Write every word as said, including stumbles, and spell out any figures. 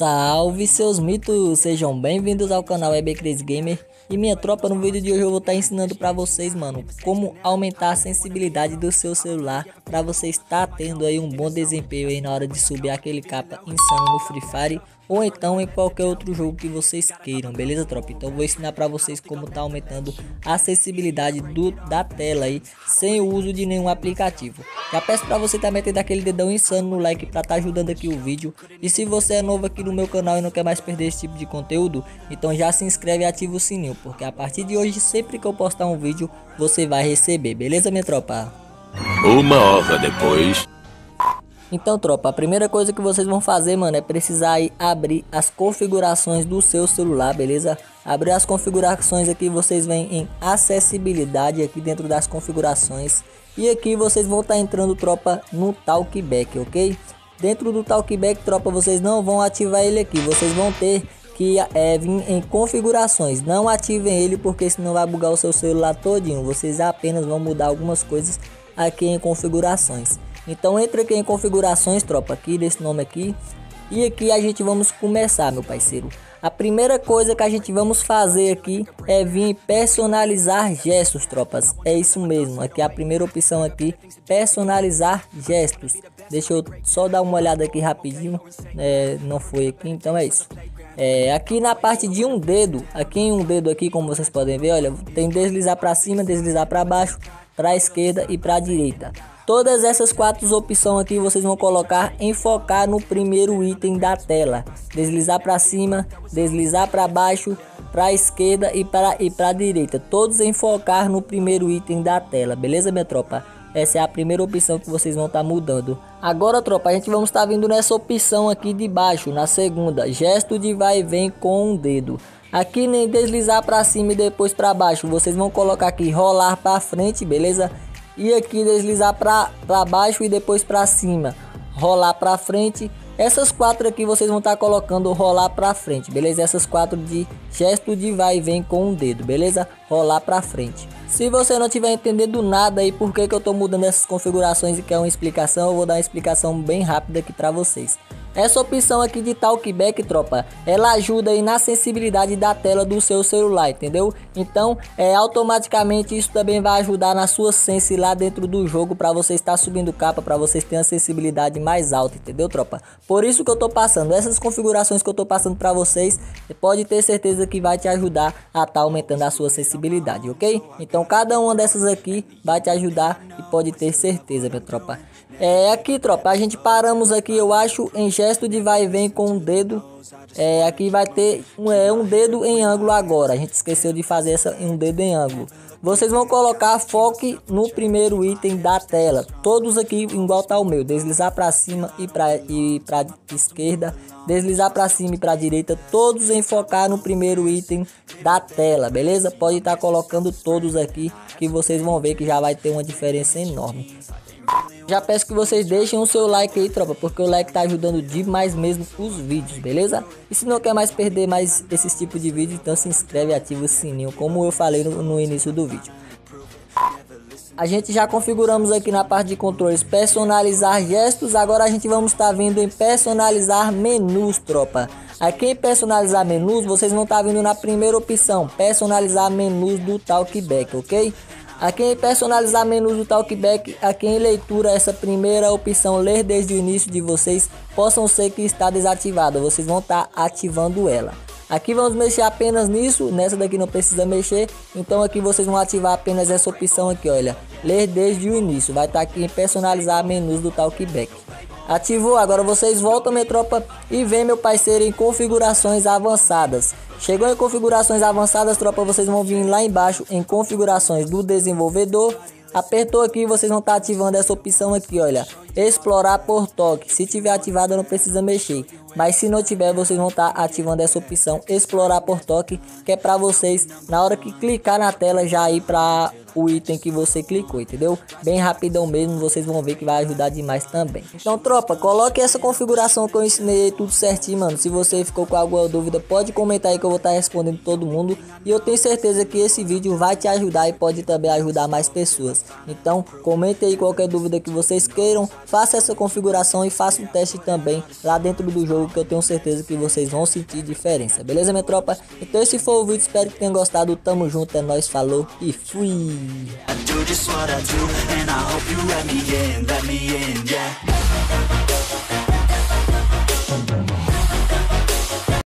Salve seus mitos, sejam bem-vindos ao canal E B Crazy Gamer. E minha tropa, no vídeo de hoje eu vou estar ensinando pra vocês, mano, como aumentar a sensibilidade do seu celular pra você estar tendo aí um bom desempenho aí na hora de subir aquele capa insano no Free Fire ou então em qualquer outro jogo que vocês queiram, beleza, tropa? Então eu vou ensinar pra vocês como tá aumentando a acessibilidade do, da tela aí sem o uso de nenhum aplicativo. Já peço pra você também ter aquele dedão insano no like pra tá ajudando aqui o vídeo. E se você é novo aqui no meu canal e não quer mais perder esse tipo de conteúdo, então já se inscreve e ativa o sininho, porque a partir de hoje, sempre que eu postar um vídeo, você vai receber, beleza, minha tropa? Uma hora depois. Então, tropa, a primeira coisa que vocês vão fazer, mano, é precisar aí abrir as configurações do seu celular, beleza? Abrir as configurações aqui, vocês vêm em acessibilidade aqui dentro das configurações. E aqui vocês vão estar entrando, tropa, no Talkback, ok? Dentro do Talkback, tropa, vocês não vão ativar ele aqui, vocês vão ter que é, vir em configurações. Não ativem ele porque senão vai bugar o seu celular todinho. Vocês apenas vão mudar algumas coisas aqui em configurações. Então entra aqui em configurações, tropa, aqui desse nome aqui. E aqui a gente vamos começar, meu parceiro. A primeira coisa que a gente vamos fazer aqui é vir personalizar gestos, tropas. É isso mesmo, aqui a primeira opção aqui, personalizar gestos. Deixa eu só dar uma olhada aqui rapidinho, é, não foi aqui, então é isso. É, aqui na parte de um dedo, aqui em um dedo aqui, como vocês podem ver, olha, tem deslizar para cima, deslizar para baixo, para a esquerda e para a direita. Todas essas quatro opções aqui vocês vão colocar em focar no primeiro item da tela. Deslizar para cima, deslizar para baixo, para a esquerda e para e para a direita. Todos em focar no primeiro item da tela, beleza, minha tropa? Essa é a primeira opção que vocês vão estar mudando. Agora, tropa, a gente vamos estar vindo nessa opção aqui de baixo, na segunda, gesto de vai e vem com um dedo. Aqui nem deslizar para cima e depois para baixo, vocês vão colocar aqui rolar para frente, beleza? E aqui deslizar para baixo e depois para cima, rolar para frente. Essas quatro aqui vocês vão estar colocando rolar para frente, beleza? Essas quatro de gesto de vai e vem com um dedo, beleza? Rolar para frente. Se você não tiver entendendo nada aí por que que eu tô mudando essas configurações e quer uma explicação, eu vou dar uma explicação bem rápida aqui para vocês. Essa opção aqui de Talkback, tropa, ela ajuda aí na sensibilidade da tela do seu celular, entendeu? Então, é, automaticamente isso também vai ajudar na sua sense lá dentro do jogo para você estar subindo capa, para vocês terem a sensibilidade mais alta, entendeu, tropa? Por isso que eu tô passando, essas configurações que eu tô passando para vocês, pode ter certeza que vai te ajudar a estar aumentando a sua sensibilidade, ok? Então, cada uma dessas aqui vai te ajudar e pode ter certeza, minha tropa. É, aqui, tropa, a gente paramos aqui, eu acho, em gesto de vai e vem com um dedo. É, aqui vai ter um, é, um dedo em ângulo agora. A gente esqueceu de fazer essa um dedo em ângulo. Vocês vão colocar foque no primeiro item da tela. Todos aqui igual tá o meu. Deslizar para cima e para e para esquerda. Deslizar para cima e para direita. Todos em focar no primeiro item da tela, beleza? Pode estar colocando todos aqui que vocês vão ver que já vai ter uma diferença enorme. Já peço que vocês deixem o seu like aí, tropa, porque o like tá ajudando demais mesmo os vídeos, beleza? E se não quer mais perder mais esses tipos de vídeo, então se inscreve e ativa o sininho, como eu falei no, no início do vídeo. A gente já configuramos aqui na parte de controles personalizar gestos, agora a gente vamos estar vindo em personalizar menus, tropa. Aqui em personalizar menus, vocês vão estar vindo na primeira opção, personalizar menus do Talkback, ok? Aqui em personalizar menus do Talkback, aqui em leitura, essa primeira opção, ler desde o início de vocês, possam ser que está desativada, vocês vão estar ativando ela. Aqui vamos mexer apenas nisso, nessa daqui não precisa mexer, então aqui vocês vão ativar apenas essa opção aqui, olha, ler desde o início, vai estar aqui em personalizar menus do Talkback. Ativou, agora vocês voltam, minha tropa, e vem, meu parceiro, em configurações avançadas. Chegou em configurações avançadas, tropa, vocês vão vir lá embaixo em configurações do desenvolvedor. Apertou aqui, vocês vão estar ativando essa opção aqui, olha, explorar por toque. Se tiver ativada não precisa mexer, mas se não tiver, vocês vão estar ativando essa opção explorar por toque, que é para vocês, na hora que clicar na tela, já ir para o item que você clicou, entendeu? Bem rapidão mesmo, vocês vão ver que vai ajudar demais também. Então, tropa, coloque essa configuração que eu ensinei aí tudo certinho, mano. Se você ficou com alguma dúvida, pode comentar aí que eu vou estar respondendo todo mundo. E eu tenho certeza que esse vídeo vai te ajudar e pode também ajudar mais pessoas. Então, comente aí qualquer dúvida que vocês queiram. faça essa configuração e faça o teste também lá dentro do jogo, que eu tenho certeza que vocês vão sentir diferença, beleza, minha tropa? Então esse foi o vídeo, espero que tenham gostado. Tamo junto, é nóis, falou e fui! I do just what I do, and I hope you let me in, let me in, yeah.